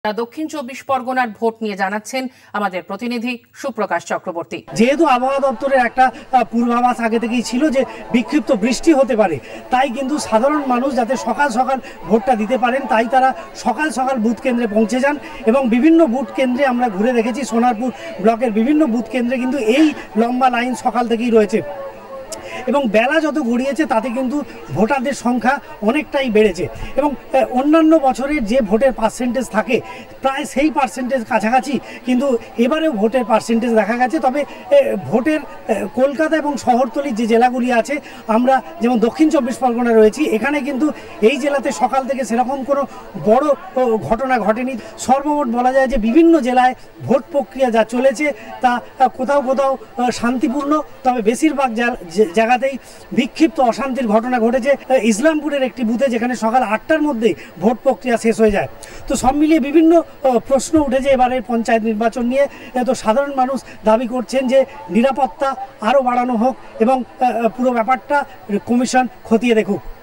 দক্ষিণ 24 পরগনার ভোট নিয়ে জানাচ্ছেন আমাদের প্রতিনিধি সুপ্রকাশ চক্রবর্তী। যেহেতু আবহাওয়া দপ্তরের একটা পূর্বাভাস আগে থেকেই ছিল যে বিক্ষিপ্ত বৃষ্টি হতে পারে, তাই কিন্তু সাধারণ মানুষ যাতে সকাল সকাল ভোটটা দিতে পারেন তাই তারা সকাল সকাল বুথ কেন্দ্রে পৌঁছে যান এবং বিভিন্ন বুথ কেন্দ্রে আমরা ঘুরে দেখেছি সোনারপুর ব্লকের বিভিন্ন বুথ কেন্দ্রে কিন্তু এই লম্বা লাইন সকাল থেকেই রয়েছে এবং বেলা যত গড়িয়েছে তাতে কিন্তু ভোটারদের সংখ্যা অনেকটাই বেড়েছে এবং অন্যান্য বছরের যে ভোটের পার্সেন্টেজ থাকে প্রায় সেই পার্সেন্টেজ কাছাকাছি কিন্তু এবারেও ভোটের পার্সেন্টেজ দেখা গেছে। তবে ভোটের কলকাতা এবং শহরতলির যে জেলাগুলি আছে, আমরা যেমন দক্ষিণ 24 পরগনা রয়েছি, এখানে কিন্তু এই জেলাতে সকাল থেকে সেরকম কোনো বড় ঘটনা ঘটেনি। সর্বমোট বলা যায় যে বিভিন্ন জেলায় ভোট প্রক্রিয়া যা চলেছে তা কোথাও কোথাও শান্তিপূর্ণ, তবে বেশিরভাগ জায়গাতেই বিক্ষিপ্ত অশান্তির ঘটনা ঘটেছে। ইসলামপুরের একটি বুথে যেখানে সকাল 8টার মধ্যেই ভোট প্রক্রিয়া শেষ হয়ে যায়। তো সব মিলিয়ে বিভিন্ন প্রশ্ন উঠেছে এবারে পঞ্চায়েত নির্বাচন নিয়ে। তো সাধারণ মানুষ দাবি করছেন যে নিরাপত্তা আরও বাড়ানো হোক এবং পুরো ব্যাপারটা কমিশন খতিয়ে দেখুক।